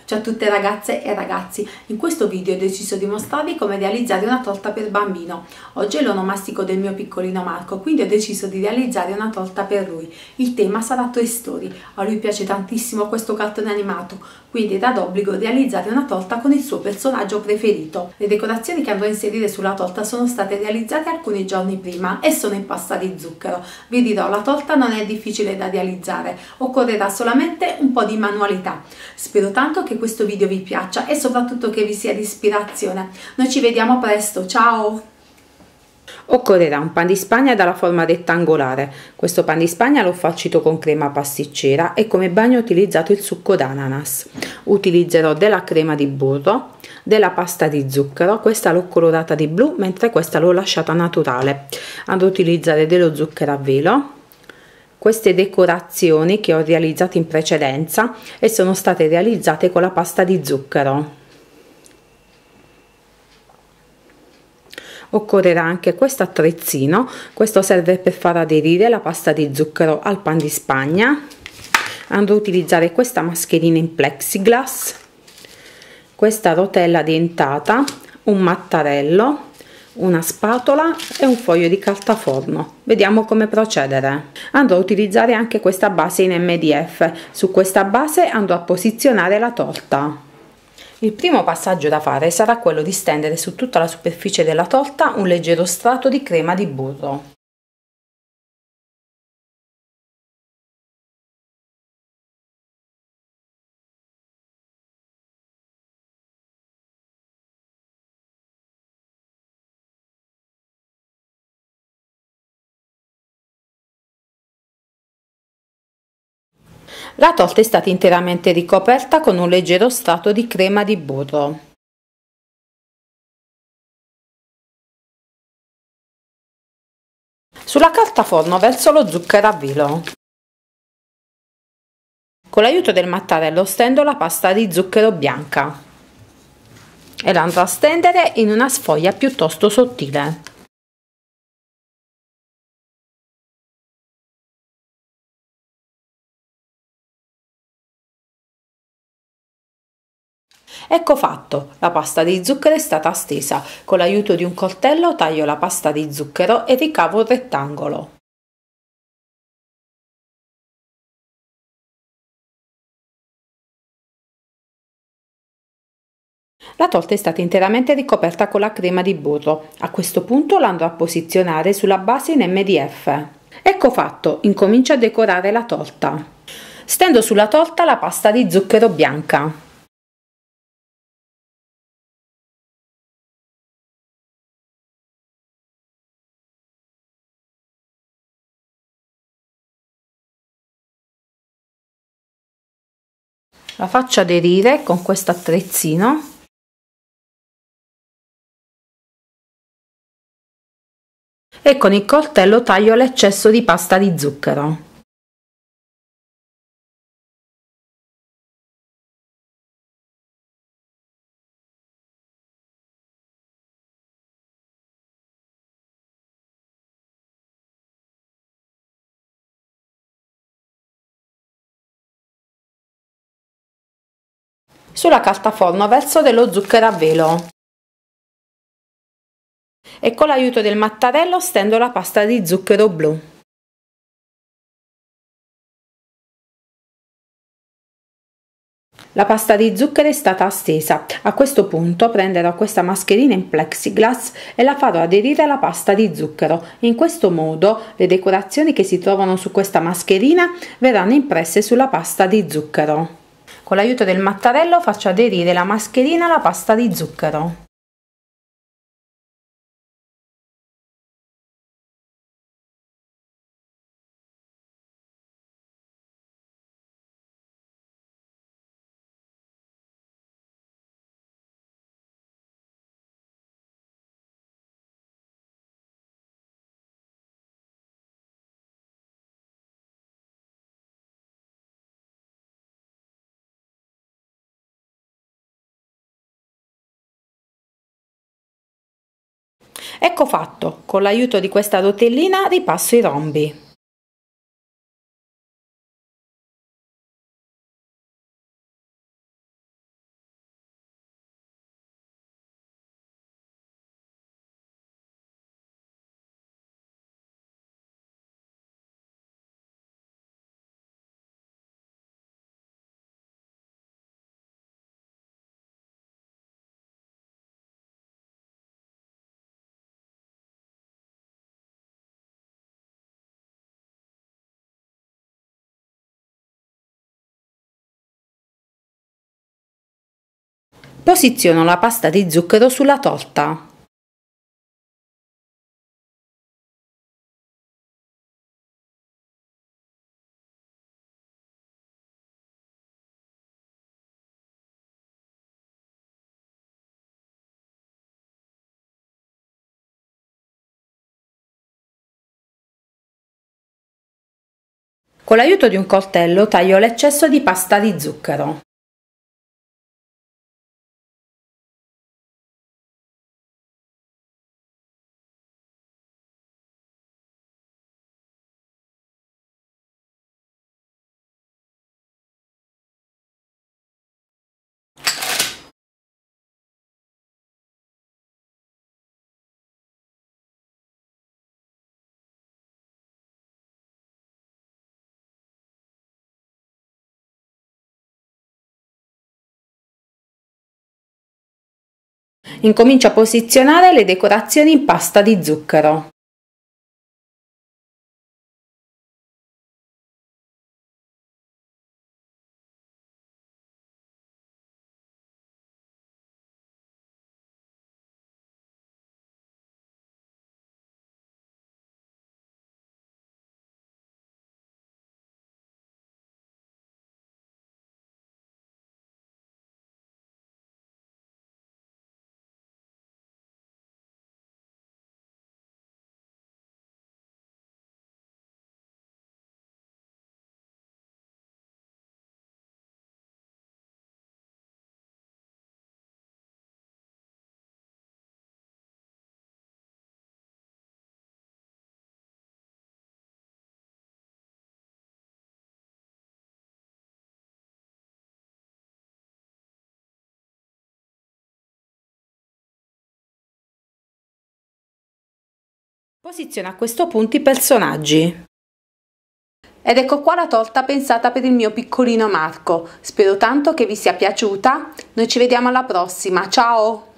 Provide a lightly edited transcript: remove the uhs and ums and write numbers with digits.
Ciao a tutte ragazze e ragazzi, in questo video ho deciso di mostrarvi come realizzare una torta per bambino. Oggi è l'onomastico del mio piccolino Marco, quindi ho deciso di realizzare una torta per lui. Il tema sarà Toy Story, a lui piace tantissimo questo cartone animato, quindi era d'obbligo realizzare una torta con il suo personaggio preferito. Le decorazioni che andrò a inserire sulla torta sono state realizzate alcuni giorni prima e sono in pasta di zucchero. Vi dirò, la torta non è difficile da realizzare, occorrerà solamente un po' di manualità. Spero tanto che questo video vi piaccia e soprattutto che vi sia di ispirazione. Noi ci vediamo presto, ciao! Occorrerà un pan di spagna dalla forma rettangolare. Questo pan di spagna l'ho farcito con crema pasticcera e come bagno ho utilizzato il succo d'ananas. Utilizzerò della crema di burro, della pasta di zucchero, questa l'ho colorata di blu mentre questa l'ho lasciata naturale. Andrò a utilizzare dello zucchero a velo. Queste decorazioni che ho realizzato in precedenza e sono state realizzate con la pasta di zucchero. Occorrerà anche questo attrezzino, questo serve per far aderire la pasta di zucchero al pan di spagna. Andrò a utilizzare questa mascherina in plexiglass, questa rotella dentata, un mattarello, una spatola e un foglio di carta forno. Vediamo come procedere. Andrò a utilizzare anche questa base in MDF. Su questa base andrò a posizionare la torta. Il primo passaggio da fare sarà quello di stendere su tutta la superficie della torta un leggero strato di crema di burro. La torta è stata interamente ricoperta con un leggero strato di crema di burro. Sulla carta forno verso lo zucchero a velo. Con l'aiuto del mattarello stendo la pasta di zucchero bianca e la andrò a stendere in una sfoglia piuttosto sottile. Ecco fatto, la pasta di zucchero è stata stesa. Con l'aiuto di un coltello taglio la pasta di zucchero e ricavo un rettangolo. La torta è stata interamente ricoperta con la crema di burro. A questo punto la andrò a posizionare sulla base in MDF. Ecco fatto, incomincio a decorare la torta. Stendo sulla torta la pasta di zucchero bianca. La faccio aderire con questo attrezzino e con il coltello taglio l'eccesso di pasta di zucchero. Sulla carta forno verso dello zucchero a velo e con l'aiuto del mattarello stendo la pasta di zucchero blu. La pasta di zucchero è stata stesa. A questo punto prenderò questa mascherina in plexiglass e la farò aderire alla pasta di zucchero. In questo modo le decorazioni che si trovano su questa mascherina verranno impresse sulla pasta di zucchero. Con l'aiuto del mattarello faccio aderire la mascherina alla pasta di zucchero. Ecco fatto, con l'aiuto di questa rotellina ripasso i rombi. Posiziono la pasta di zucchero sulla torta. Con l'aiuto di un coltello taglio l'eccesso di pasta di zucchero. Incomincio a posizionare le decorazioni in pasta di zucchero. Posiziono a questo punto i personaggi. Ed ecco qua la torta pensata per il mio piccolino Marco. Spero tanto che vi sia piaciuta. Noi ci vediamo alla prossima. Ciao!